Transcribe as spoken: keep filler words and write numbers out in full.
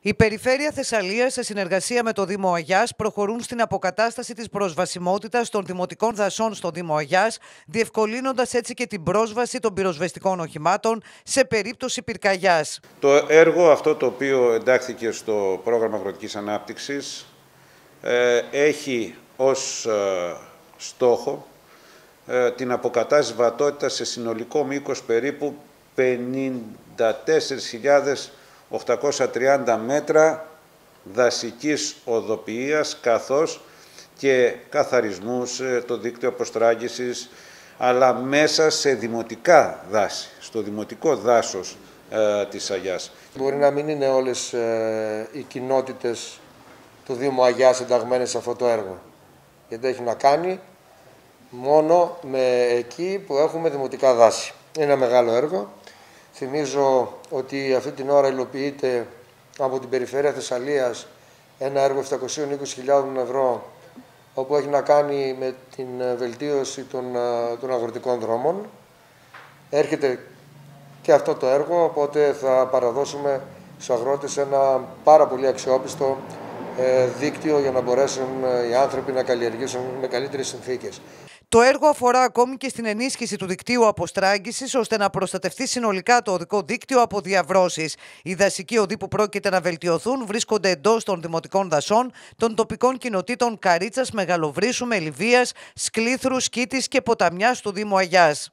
Η Περιφέρεια Θεσσαλίας, σε συνεργασία με το Δήμο Αγιάς, προχωρούν στην αποκατάσταση της προσβασιμότητας των δημοτικών δασών στο Δήμο Αγιάς, διευκολύνοντας έτσι και την πρόσβαση των πυροσβεστικών οχημάτων σε περίπτωση πυρκαγιάς. Το έργο αυτό, το οποίο εντάχθηκε στο πρόγραμμα αγροτικής ανάπτυξης, ε, έχει ως ε, στόχο ε, την αποκατάσταση βατότητας σε συνολικό μήκος περίπου πενήντα τέσσερις χιλιάδες οκτακόσια τριάντα μέτρα δασικής οδοποιίας, καθώς και καθαρισμούς, το δίκτυο αποστράγγισης, αλλά μέσα σε δημοτικά δάση, στο δημοτικό δάσος ε, της Αγιάς. Μπορεί να μην είναι όλες ε, οι κοινότητες του Δήμου Αγιάς ενταγμένες σε αυτό το έργο, γιατί έχει να κάνει μόνο με εκεί που έχουμε δημοτικά δάση. Είναι ένα μεγάλο έργο. Θυμίζω ότι αυτή την ώρα υλοποιείται από την Περιφέρεια Θεσσαλίας ένα έργο επτακόσιες είκοσι χιλιάδες ευρώ, όπου έχει να κάνει με την βελτίωση των, των αγροτικών δρόμων. Έρχεται και αυτό το έργο, οπότε θα παραδώσουμε στους αγρότες ένα πάρα πολύ αξιόπιστο ε, δίκτυο για να μπορέσουν οι άνθρωποι να καλλιεργήσουν με καλύτερες συνθήκες. Το έργο αφορά ακόμη και στην ενίσχυση του δικτύου αποστράγγισης, ώστε να προστατευτεί συνολικά το οδικό δίκτυο από διαβρώσεις. Οι δασικοί οδοί που πρόκειται να βελτιωθούν βρίσκονται εντός των δημοτικών δασών των τοπικών κοινοτήτων Καρίτσας, Μεγαλοβρύσσου, Μελιβίας, Σκλήθρου, Σκήτης και Ποταμιάς του Δήμου Αγιάς.